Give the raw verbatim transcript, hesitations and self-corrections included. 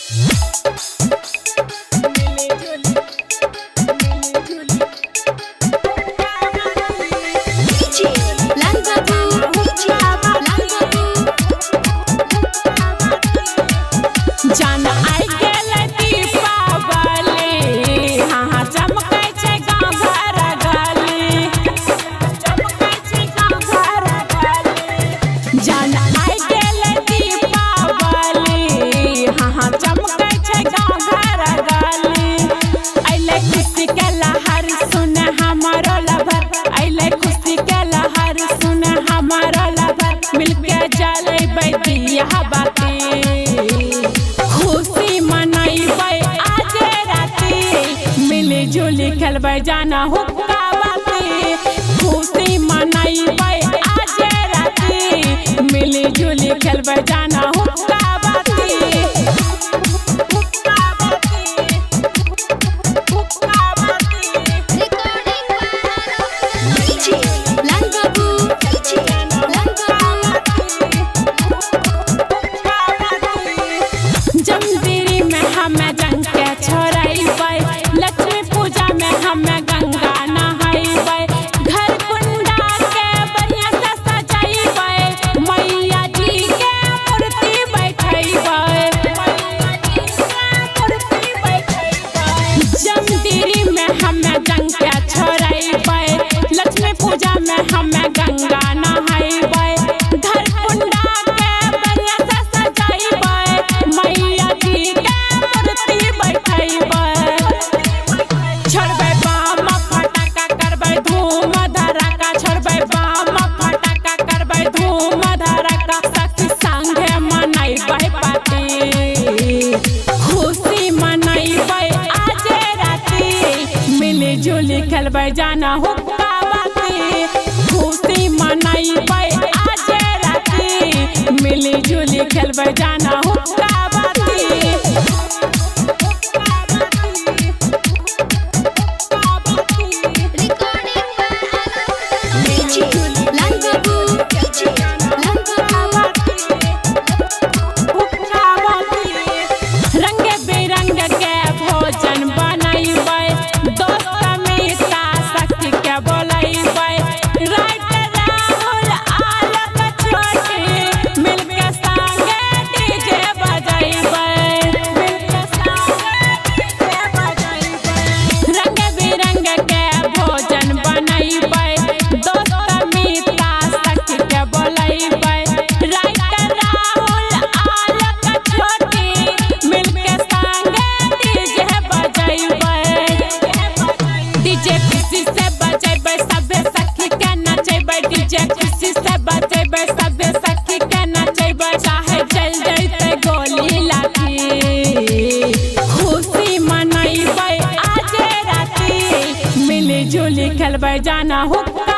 खुशी मनाइबै आजे राती, मिली जुली खेलबै जाना हुक्का बाती। खुशी मनाइबै आजे राती, मिली जुली खेलबै जाना हुक्का बाती। जमदीरी में हमें जंग के छोड़बै, लक्ष्मी पूजा में हमें गंगा नहाइबै। घर कुंडा के बढ़िया से सजाइबै, मैया जी के मूर्ति बैठैबै। जमदीरी में हमें जंग के छोड़बै, लक्ष्मी पूजा में हमें गंगा नहाइबै। घर कुंडा के बढ़िया से सजाइबै, मैया जी के मूर्ति बैठैबै। छोड़बै बम फटाका करबै धूम धड़ाका, छोड़बै बम फटाका करबै धूम धड़ाका। सखी संगे मनाइबै पार्टी, खुशी मनाइबै आजे राती, मिली जुली खेलबै जाना हुक्का बाती। खुशी मनाइबै आजे राती, मिली जुली खेलबै जाना हुक्का बाती। रंगे बिरंग के भोजन बनैबै, दोस्त मित्र सखी के बोलैबै। राइटर राहुल आलोक छोटी मिलके संगे डीजे बजैबै। रंग बिरंग के भोजन बनैबै, दोस्त मित्र सखी के बोलैबै। राइटर राहुल आलोक छोटी मिलके संगे डीजे बजैबै। डीजे खुशी से बजैबै, सबे सखी के नचैबै। डीजे खुशी से बजैबै, सबे सखी के नचैबै। चाहे चल जैते गोली लाठी, खुशी मनाइबै आजे राती, मिली जुली खेलबै जाना हुक्का